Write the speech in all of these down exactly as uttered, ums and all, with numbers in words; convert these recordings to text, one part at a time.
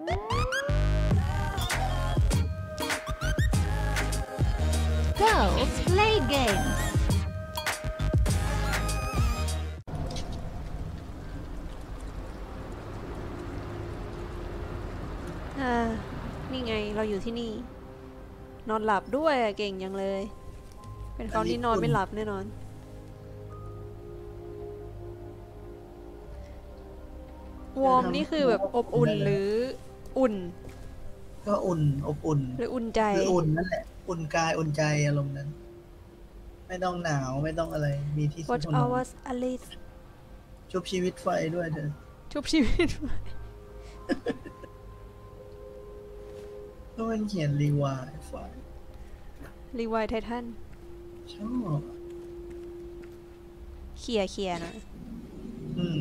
Girls play games. อ่านี่ไงเราอยู่ที่นี่นอนหลับด้วยเก่งยังเลยเป็นเขาที่นอนไม่หลับแน่นอนวอร์มนี่คือแบบอบอุ่นหรืออุ่นก็อุ่นอบอุ่นหรืออุ่นใจคืออุ่นนั่นแหละอุ่นกายอุ่นใจอารมณ์นั้นไม่ต้องหนาวไม่ต้องอะไรมีที่ซุก Watch หัวนอน hours Alice ชุบชีวิตไฟด้วยเธอชุบชีวิตไฟก็มันเขียนรีวายไฟรีไวท์ไททันชอบเขี่ยเขี่ยนะอืม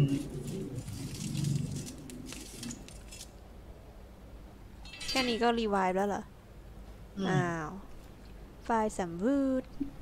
แค่นี้ก็รีไวท์แล้วเหรออ้าวไฟสัมวูด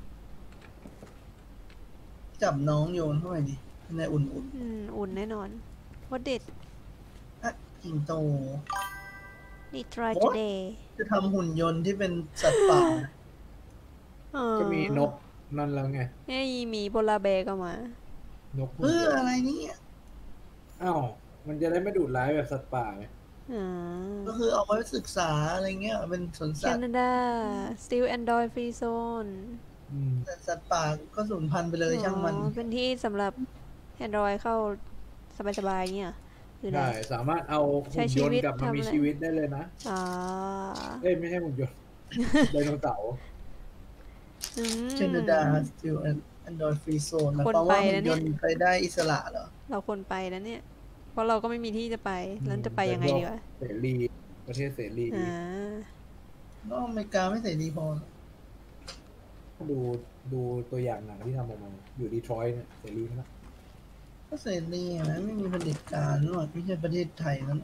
จับน้องโยนเข้าไปดิในอุ่นอุ่นอืมอุ่นแน่นอนว่าเด็ดอ่ะจิงโตนี่ try today จะทำหุ่นยนต์ที่เป็นสัตว์ป่าก็มีนกนั่นแล้วไงไอ้มีโพลาแบร์ก็มานกเพื่ออะไรนี่อ้าวมันจะได้ไม่ดูดร้ายแบบสัตว์ป่าไงก็คือเอาไว้ศึกษาอะไรเงี้ยเป็นสวนสัตว์แคนาดา still Android free zone แต่สัตว์ป่าก็สูญพันธุ์ไปเลยช่างมันเป็นที่สำหรับ Android เข้าสบายๆเนี่ยใช่สามารถเอาหุ่นยนต์กลับมามีชีวิตได้เลยนะอ๋อเอ้ยไม่ใช่หุ่นยนต์ไดโนเสาร์แคนาดา still Android free zone หมายความว่าหุ่นยนต์ไปได้อิสระเหรอเราควรไปแล้วเนี่ยเพราะเราก็ไม่มีที่จะไปแล้วจะไปยังไงดีวะเสรีประเทศเสรีอ่าก็อเมริกาไม่เสรีพอดูดูตัวอย่างหนังที่ทำออกมาอยู่ดีทรอยต์เนี่ยเสรีนะก็เสรีนะไม่มีเผด็จการหรอกไม่ใช่ประเทศไทยนั่น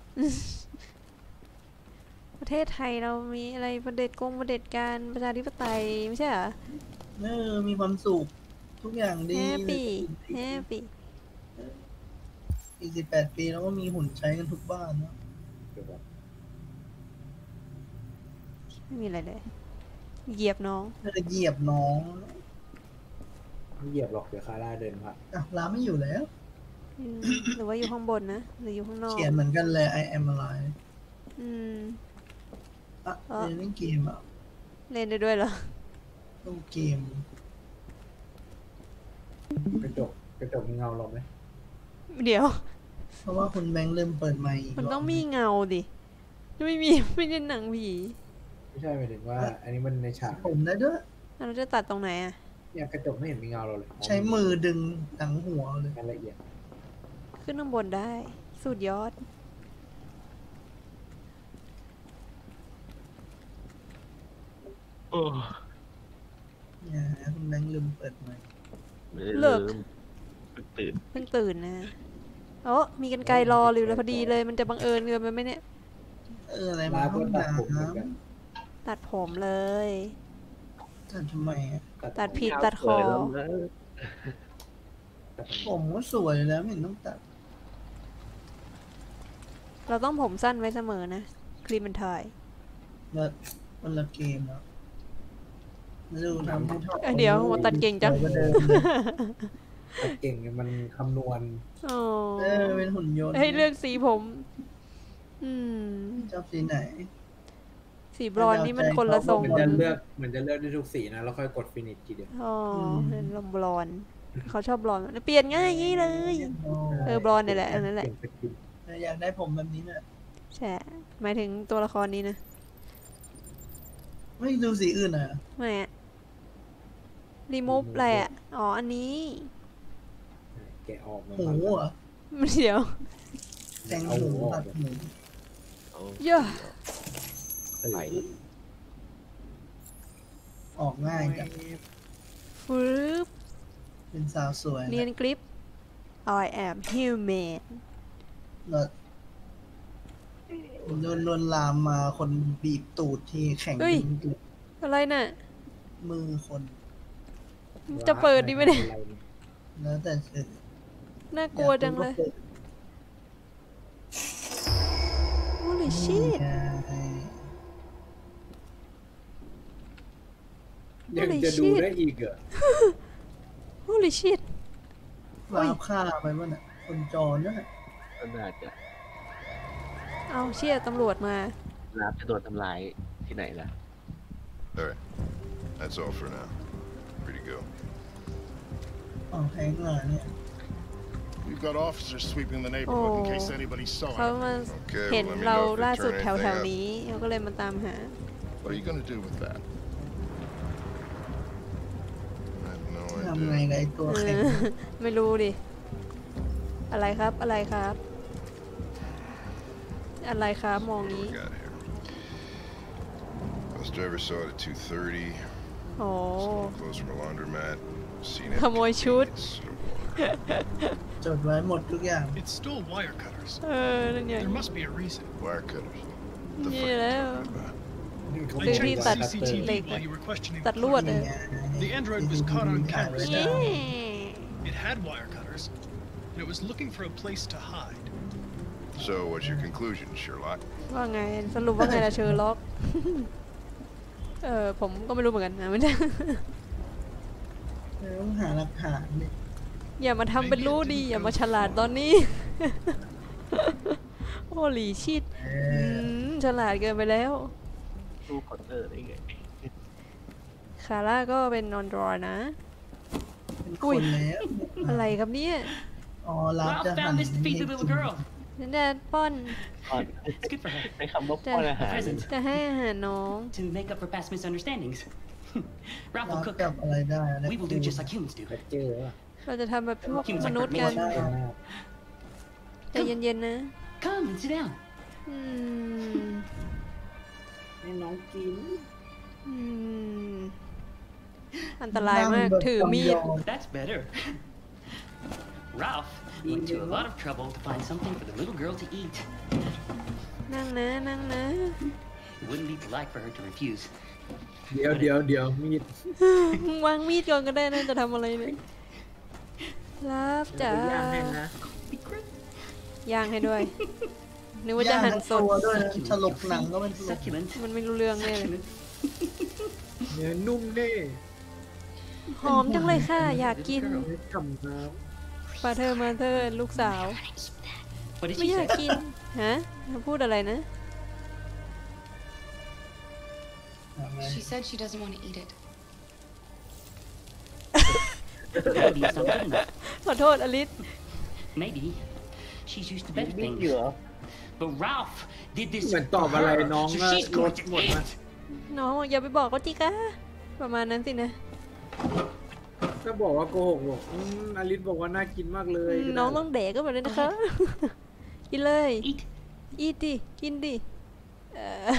ประเทศไทยเรามีอะไรประเด็จกงประเด็จการประชาธิปไตยไม่ใช่เหรอเออมีความสุขทุกอย่างดีแฮปปี้แฮปปี้อีกสิบแปดปีแล้วก็มีหุ่นใช้กันทุกบ้านนะไม่มีอะไรเลยเหยียบน้องจะเหยียบน้องเหยียบหรอกเดี๋ยวคาร่าเดินผ่านอ่ะร้านไม่อยู่แล้วหรือว่าอยู่ข้างบนนะหรืออยู่ข้างนอกเขียนเหมือนกันเลย I am alive อืมอ่ะเล่นเกมอ่ะเล่นได้ด้วยเหรอเล่นเกมกระจกกระจกมีเงาหรอไหมเดี๋ยวเพราะว่าคุณแบงค์เริ่มเปิดไมค์มันต้องมีเงาดิไม่มีไม่ใช่หนังผีไม่ใช่หมายถึงว่าอันนี้มันในฉากผมได้ด้วยเราจะตัดตรงไหนอ่ะเนี่ยกระจกไม่เห็นมีเงาเราเลยใช้มือดึงหนังหัวเลยละเอียดขึ้นข้างบนได้สุดยอดโอ้เนี่ยคุณแบงค์ลืมเปิดไมค์เลิกเพิ่งตื่นเพิ่งตื่นนะโอ้มีกันไกลรออยู่เลยพอดีเลยมันจะบังเอิญเกินไปไหมเนี่ยเอออะไรมาห้องน้ำตัดผมเลยตัดทำไมตัดผิดตัดคอผมก็สวยแล้วไม่เห็นต้องตัดเราต้องผมสั้นไว้เสมอนะครีมมันทอยแล้วมันละเกมแล้วดูทำให้ทเดี๋ยวตัดเก่งจังตัดเก่งมันคำนวณอ๋อเออเป็นหุ่นยนต์ให้เลือกสีผมอืมชอบสีไหนสีบลอนด์นี่มันคนละทรงมันจะเลือกมันจะเลือกได้ทุกสีนะแล้วค่อยกดฟินิชทีเดียวอ๋อเป็นลมบลอนด์เขาชอบบลอนด์เปลี่ยนง่ายงี้เลยเออบลอนด์นี่แหละอันนั้นแหละอยากได้ผมแบบนี้เนี่ยใช่หมายถึงตัวละครนี้นะไม่ดูสีอื่นอ่ะไม่อะรีมูฟอะไรอ่ะอ๋ออันนี้แกะออกหูอ่ะมันเดี๋ยวแต่งหูตัดหูเยอะไหลออกง่ายจังฟึบเป็นสาวสวยเนียนกริป I am human แล้วโดนลวนลามมาคนบีบตูดที่แข็งตูดอะไรน่ะมือคนจะเปิดดีไหมเนี่ยแล้วแต่เออน่ากลัวจังเลย Holy Holy shit ยังจะดูได้อีกเหรอ Holy shit ว้าวฆ่าไปวะน่ะคนจรนั่นน่ะก็น่าจะเอาเชี่ยตำรวจมารับจะโดนทำลายที่ไหนล่ะ Alright. That's all for now. Free to go. อ๋อแทงงานเนี่ย We've got officers sweeping the neighborhood in case anybody saw เขา it. มา Okay, เห็น well, let me เรา know if ล่า they สุด turn แถว anything แถว up. นี้เขาก็เลยมาตามหา What are you gonna do with that? I have no ทำไง idea. กับไอ้ตัวแข็งไม่รู้ดิ อะไรครับอะไรครับ อะไรครับมอง What do นี้ we got here? Bus driver saw it at two thirty. โอ้ Close from a laundromat. Seen ขโมยชุดจดไว้หมดทุกอย่าง It stole wire cutters. เออนั่นไง There must be a reason. Wire cutters. What the fuck Yeah. are you talking about? นี่เขา I ซื้อบอกที่ checked ตั the ด C C T V เหล็ก while you were questioning ตัด the ลวด crew. เลย The android was caught on camera. เย้ It had wire cutters, and it was looking for a place to hide. So, what's your conclusion, Sherlock? ว่าไงสรุปว่าไงล่ะเชอร์ล็อก เออผมก็ไม่รู้เหมือนกันนะไม่ได้ต้องหาหลักฐานดิอย่ามาทำเป็นรู้ดีอย่ามาฉลาดตอนนี้ โอ้หลีชิดเออือมฉลาดเกินไปแล้วตู้คอนเตอร์ได้ไงคาร่าก็เป็นนอนดรอนะเป็นคนแล้วอะไรครับเนี่ยอ๋อรับจะ Ralph หัน found this to feed the little girl. นั่นแหละป้อนก่อน It's good for her ในคำว่าป้อนอาหาร present จะให้อาหารน้อง to make up for past misunderstandings. Ralph รั will บ cook. จับอะไรได้อะไร We will do just like humans do. แบตเจอร์ว่ะเราจะทำแบบพวก Humans ม are นุษย์กัน perfect. เจอหน้าใจเย็นๆนะ Come and sit down. อืมให้น้องกินอืมอันตรายมากถือมีด That's better. Ralph went to a lot of trouble to find something for the little girl to eat. นั่งนะนั่งนะ It wouldn't be polite for her to refuse. เดี๋ยวเดี๋ยวเดี๋ยวมีดวางมีดก่อนก็ได้นะจะทำอะไรเนี่ยรับจ้าย่างให้นะย่างให้ด้วย นึกว่าจะหั่นสดตัวด้วยนะฉลกหนังก็เป็นฉลก Succulent. มันไม่รู้เรื่องเลย Succulent. เนื้อนุ่มเด้หอมจังเลยค่ะ อยากกินไม่ทำน้ฟาเธอร์มาเธอร์ลูกสาว What did ไม่ she อยาก say? กิน ฮะพูดอะไรนะ She said she doesn't want to eat it. Maybe it's not good enough. ขอโทษอลิส Maybe she's used to บิ๊ better ก things. อยู่เหรอ But Ralph did this ำเหมือน for ตอบอะไร her, น้อง so ก็ she's ล going ด to หมดนะ eat. น้องอย่าไปบอกเขาจิกะประมาณนั้นสินะถ้าบอกว่าโกหกบอกอืมอลิสบอกว่าน่ากินมากเลยน้องต้องแดกก็แบบนี้นะคะ กินเลย Eat. อีดิ กินดิเออ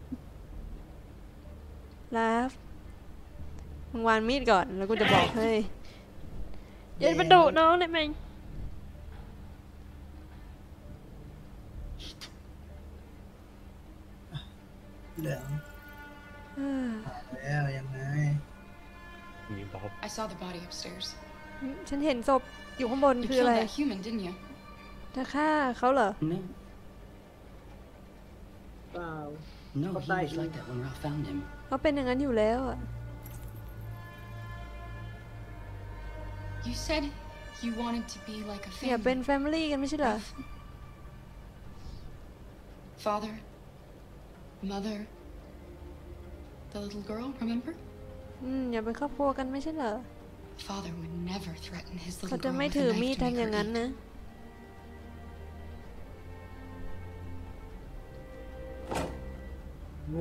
ลาฟมึงวางมีดก่อน แล้วกูจะบอกให้อย่าไปดุน้องได้ไหมเหลืองเออแล้วยังไงมีบ๊อบ I saw the body upstairs. ฉันเห็นศพอยู่ข้างบน You คือ killed อะไร that human, didn't you? เธอฆ่าเขาเหรอ No, เปล่า no, he What was like that when Ralph found him. เขาเป็นอย่างนั้นอยู่แล้วอะ You said you wanted to be like a อย่าเป็น family. แฟมิลี่กันไม่ใช่เหรอ Father, mother, the little girl, remember? อืมอย่าเป็นครอบครัวกันไม่ใช่เหรอ Father would never threaten his เขา little จะ girl ไม่ with ถือ a มีด knife to ทำ make อย่าง her นั้น eat. นะโง่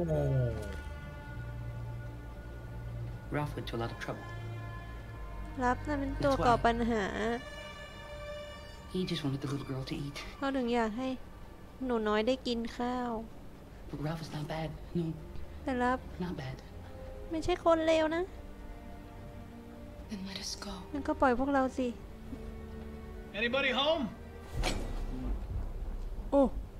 Ralph went to a lot of trouble. รับนั่นเป็นตัวก่อปัญหา He just wanted the little girl to eat. เขาถึงอยากให้หนูน้อยได้กินข้าว But Ralph is not bad. No, แต่รับ not bad. ไม่ใช่คนเลวนะ Then let us go. งั้นก็ปล่อยพวกเราสิ Anybody home? โอ้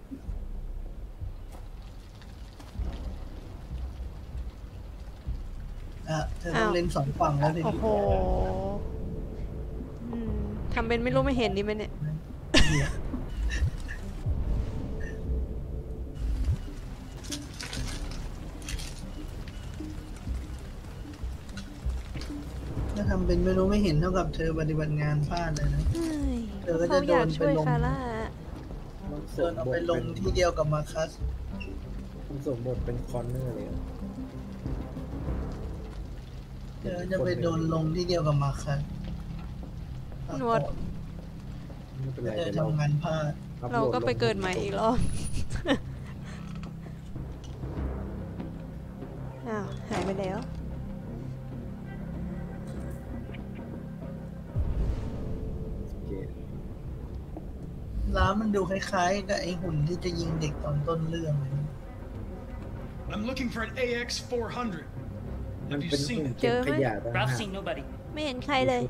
อ่ะเธอต้องเล่นสองฝั่งแล้วดิโอ้โหอืมทำเป็นไม่รู้ไม่เห็นดีไหมเนี่ยทำเป็นไม่รู้ไม่เห็นเท่ากับเธอปฏิบัติงานพลาดเลยนะเฮ้ยเธอก็จะเขาอยากโดนไปช่วยลงคาร่ามันสเดิวนมเอาบไปทลเป็งนที่เดียวกับมาคัสมันสวมบทเป็นคอนเนอร์เลยอะเธอจะไปโดนลงที่เดียวกับมาคัสนวดไม่เป็นไรเธอเดี๋ยวเราทำงานพลาดอัพโหลเราก็ไปลงเกิดใหม่อีกรอบ อ้าว หายไปแล้วโอเคร้านมันดูคล้ายๆกับไอ้หุ่นที่จะยิงเด็กตอนต้นเรื่องเลย I'm looking for an A X four hundred. มัน Have you เป็น seen หุ่น it? เก็บขยะต่างหาก Ralph's seen nobody. ไม่เห็นใครเลย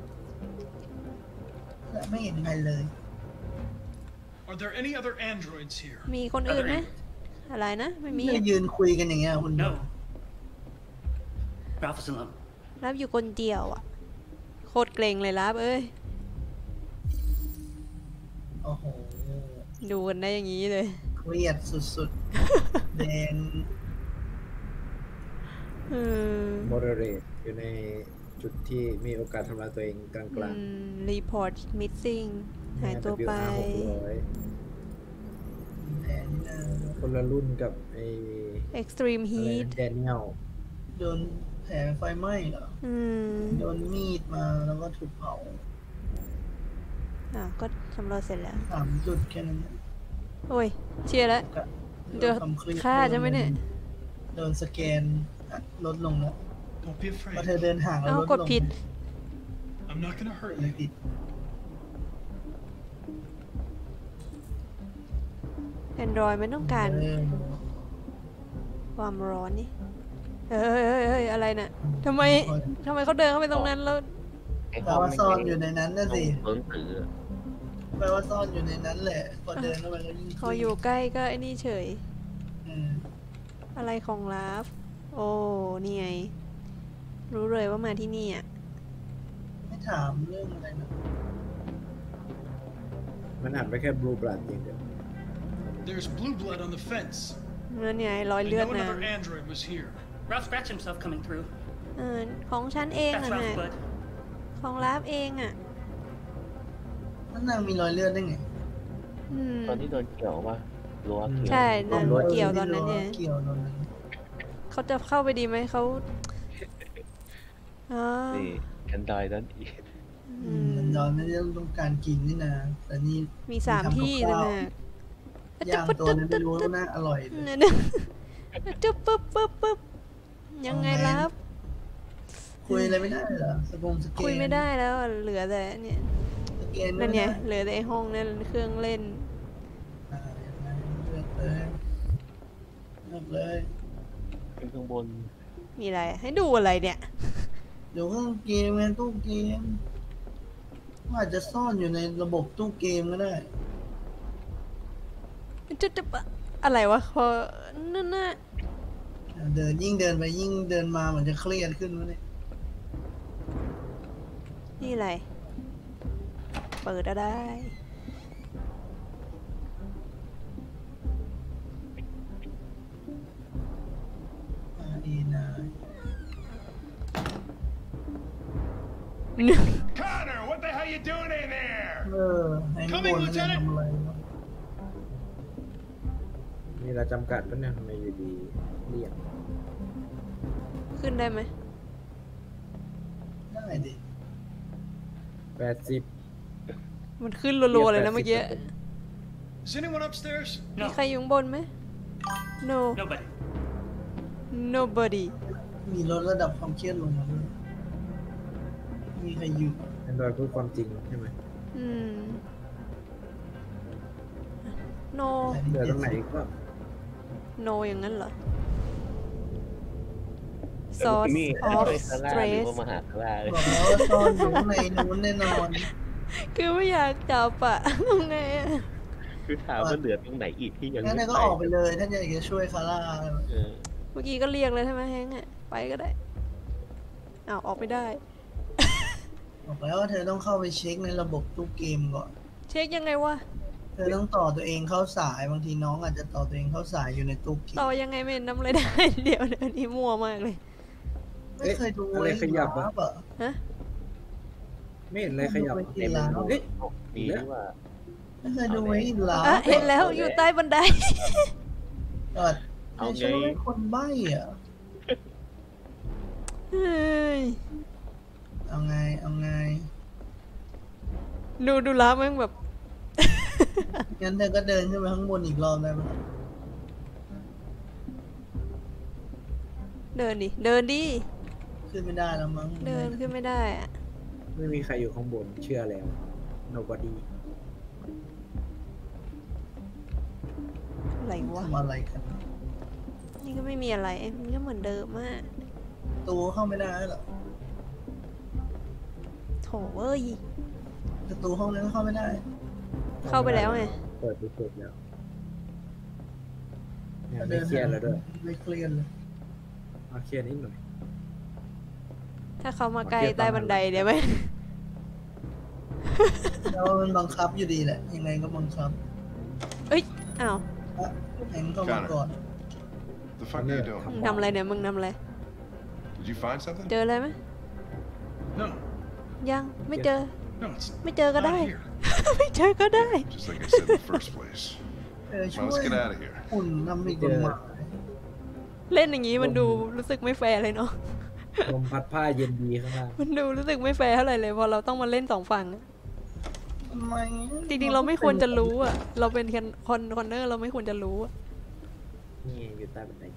และไม่เห็นใครเลย Are there any other androids here? มีคนอื่นไหมอะไรนะ ไม่มีเนี่ยยืนคุยกันอย่างเงี้ยคุณ No. Ralph is alone. รับอยู่คนเดียวอ่ะ โคตรเกรงเลยรับเอ้ยโอ้โหดูกันได้อย่างนี้เลยเครียดสุดๆ แดงอืมโมเดเรตอยู่ในจุดที่มีโอกาสทำลายตัวเองกลางรีพอร์ตมิสซิ่งๆหายตัวไปหกร้อยแดงนะคนละรุ่นกับไอ้ Extreme อะไร Heat แดเนียลโดนแผลไฟไหม้เหรออืมโดนมีดมาแล้วก็ถูกเผาอ่ะก็สำรวจเสร็จแล้วสามจุดแค่นั้นโอ้ย เชียร์แล้วก็เดี๋ยวทำคลิปฆ่าจะไหมเนี่ยโดนสแกนอ่ะลดลงแล้ว Don't be พอ afraid. เธอเดินห่างแล้วเอาลดกดลงผิด I'm not gonna เกิด hurt อะไร you. ผิด Android ไม่ต้องการเออความร้อนนี่เฮ้ยเฮ้ยเฮ้ยอะไรน่ะทำไมทำไมเขาเดินเข้าไปตรงนั้นแล้วไอ้แปห้ลองว่าซ่อนอยู่ในนั้นนะสิเพิ่งถือแปลว่าซ่อนอยู่ในนั้นแหละ พอเดินเข้าไปแล้วยิ่งพออยู่ใกล้ก็ไอ้นี่เฉยอืมอะไรของลาฟ โอ้ นี่ไง รู้เลยว่ามาที่นี่อ่ะไม่ถามเรื่องอะไรนะมันอ่านไปแค่บลูบลัดอย่างเดียว There's blue blood on the fence. นั่นไงรอย I เลือด know นาง another android was here. Ralph scratched himself coming through. เออของฉันเอง That's อ่ะ Ralph's นะ blood. ของลาฟเองอ่ะนั่นนางมีรอยเลือดได้ไงอืมตอนที่โดนเกี่ยวป่ะรั้วเกี่ยวใช่นั่นอ๋อเกี่ยวตอนนั้นไงเกี่ยวตอนนั้นเขาจะเข้าไปดีไหมเขาอ๋อนี่แอนดรอยนั่นอีกอือืมมมันย้อนไม่ได้ต้องการกินนี่นะแต่นี่มีสามที่ทำกับต่างข้าวหากย่างตัวนั้นไม่รู้ว่าน่าอร่อยเลยเนี่ยเนี่ยจุ๊บปึ๊บปึ๊บปึ๊บยังไงลาฟคุยอะไรไม่ได้เหรอสกงสเกนคุยไม่ได้แล้วอะเหลือแต่เนี่ยสแกนนั่นไม่ไงได้เหลือแต่ไอ้ห้องนั่นเครื่องเล่นอ่าเลือกเลยเลือกเลยขึ้นข้างบนมีอะไรให้ดูอะไรเนี่ยเดี๋ยวเครื่องเกมไงตู้เกมว่าอาจจะซ่อนอยู่ในระบบตู้เกมก็ได้จุดจุดอะไรวะพอนั่นน่ะเดินยิ่งเดินไปยิ่งเดินมาเหมือนจะเครียดขึ้นวะเนี่ยนี่อะไร เปิดได้อ่าดีนะ Connor, what the hell you doing in there? เออไอ้ข้างบนนั่นจะทำอะไรวะมีเวลาจำกัดปะเนี่ยทำไมอยู่ดีเรียกขึ้นได้ไหมได้ดิแปดสิบมันขึ้นรัวๆเลยนะเมื่อกี้ Is anyone upstairs? มี No. ใครอยู่ข้างบนไหม no Nobody. nobody มีลดระดับความเครียดลงมาด้วยมีใครอยู่แอนดรอยพูดความจริงใช่ไหมอืม no เหลือตรงไหนก็ no อย่างนั้นเหรอเออ source นี่ of ไปคาร่าหรือ stress ว่ามาหาคาร่าเลยบอกแล้วว่าซ่อนอยู่ข้างในนู้นแน่นอนคือไม่อยากจับอะทำไงอะคือถามว่าเหลือตรงไหนอีกที่ยังงั้นไม่นายก็ไปออกไปเลยถ้าอยากจะช่วยคาร่าเออเมื่อกี้ก็เรียกเลยใช่ไหมแฮงค์อะไปก็ได้อ้าวออกไม่ได้บอกแล้วว่าเธอต้องเข้าไปเช็คในระบบตู้เกมก่อนเช็คยังไงวะเธอต้องต่อตัวเองเข้าสายบางทีน้องอาจจะต่อตัวเองเข้าสายอยู่ในตู้เกมต่อยังไงไม่เห็นนำอะไรได้ เดี๋ยวเดี๋ยวนี้มั่วมากเลยไม่เคยดูอะไรขยับวะอะเหรอฮะไม่เห็นอะไรขยับเต็มแล้วเฮ้ยดีนี่ว่าไม่เคยดูไว้อีกแล้วอ่ะเห็นแล้วอยู่ใต้บันไดเออไม่ใช่ว่าเป็นคนใบ้อะเฮ้ยเอาไงเอาไงดูดูล้าแม่งแบบงั้นเธอก็เดินขึ้นไปข้างบนอีกรอบได้ไหมเดินดิ เดินดิขึ้นไม่ได้แล้วมั้งเดินขึ้นไม่ได้อะไม่มีใครอยู่ข้างบนเชื่อแล้ว nobody อะไรวะทำอะไรกันนี่ก็ไม่มีอะไร มันก็เหมือนเดิมมากตูเข้าไม่ได้เหรอโถเอ้ยประตูห้องนั้นก็เข้าไม่ได้เข้าไปแล้วไงเปิดไปเปิดแล้วเนี่ยไม่เครียดแล้วด้วยไม่เครียดเลยมาเครียดนิดหน่อยถ้าเขามาใกล้ใต้บันไดเดี๋ยวไหมแล้วมันบังคับอยู่ดีแหละ ยังไงก็บังคับเอ้ย อ้าวอ่ะแหงก็มาก่อน The fuck are you doing? มึงทำอะไรเนี่ย มึงทำอะไร Did you find something? เจออะไรไหม No, ยัง ไม่เจอ no, it's ไม่เจอก็ได้ not here. ไม่เจอก็ได้ Just like I said in the first place. เออช่ Come ว on, let's ย get out of here. หุ่นทำอีกฎหมายเล่นอย่างนี้มันดูรู้สึกไม่แฟร์เลยเนาะลมพัดผ้าเย็นดีข้างล่างมันดูรู้สึกไม่แฟร์เท่าไหร่เลยพอเราต้องมาเล่นสองฝั่งอะทำไมจริงๆเราไม่ควรจะรู้อ่ะ เราเป็นคนคอนคอนเนอร์เราไม่ควรจะรู้อะนี่อยู่ใต้บันได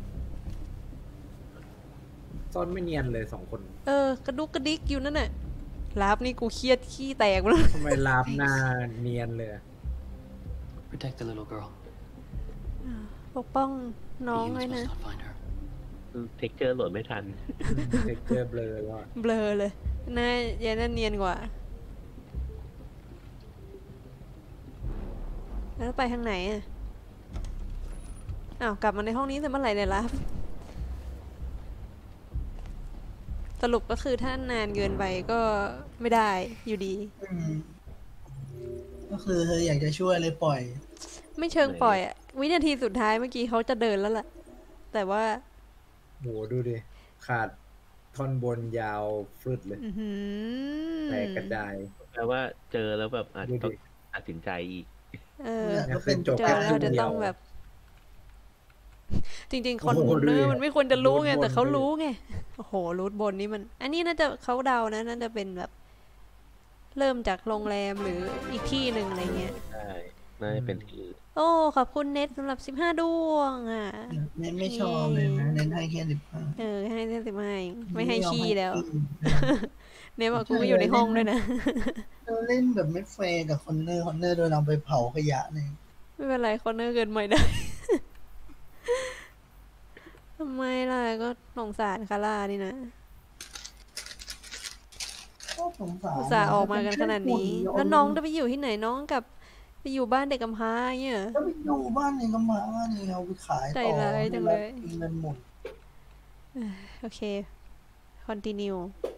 ซ่อนไม่เนียนเลยสองคนเออกระดุกกระดิกอยู่นั่นน่ะลาบนี่กูเครียดขี้แตกหมดแล้วทำไมลาบหน้าเนียนเลยอะ Protect the little girl. ปกป้อง The น้อง humans ไว้ must นะ not find her. เทคเจอร์โหลดไม่ทันเทคเจอร์เบลอแล้วอะเบลอเลยหน้าเย็นนั่นเนียนกว่า แล้วไปทางไหนอ่ะ อ้าว กลับมาในห้องนี้แต่เมื่อไหร่เนี่ยลาบสรุปก็คือถ้านานเกินไปก็ไม่ได้อยู่ดีอืมก็คือเธออยากจะช่วยเลยปล่อยไม่เชิงปล่อยอะวินาทีสุดท้ายเมื่อกี้เขาจะเดินแล้วล่ะ แต่ว่าโหดูดิ ขาดท่อนบนยาวฟรึดเลยอื้อหือแตกกระจายแปลว่าเจอแล้วแบบอาจจะต้องดูดิตัดสินใจอีกเออเนี่ยก็เป็นจบเจอแล้วจะต้องแบบ จริง ๆ คอนโอ้โหเนอดูดิร์มันไม่ควรจะรู้ไงรูทบนแต่เขาดิรู้ไง โอ้โห รูทบนนี่มัน อันนี้น่าจะเขาเดานะ น่าจะเป็นแบบ เริ่มจากโรงแรมหรืออีกที่หนึ่งอะไรเงี้ยใช่ น่าจะเป็นที่อื่นโอ้ ขอบคุณเน็ตสำหรับสิบห้าดวงอ่ะไม่ไม่ชอบเลยนะเน้นให้แค่สิบห้าเออ ให้เส้นสิบห้าเองไม่ให้ขี้แล้วไม่ยอมให้เน็ตบอกกูก็อยู่ในห้องด้วยนะเธอเล่นแบบไม่แฟร์กับคอนเนอร์คอนเนอร์โดนเอาไปเผาขยะเนี่ยไม่เป็นไรคอนเนอร์เกินไปได้ ทำไมล่ะก็สงสารคาร่านี่นะก็สงสารอุตส่าห์ออกมากันขนาดนี้เป็แล้วน้องจะไปอยู่ที่ไหนน้องกลับไปอยู่บ้านเด็กกำพร้าเงี้ยเหรอก็ไปดูบ้านในกำมานี่เอาไปขายใจต่อร้ายจังเลยเงินหมดโอเค continue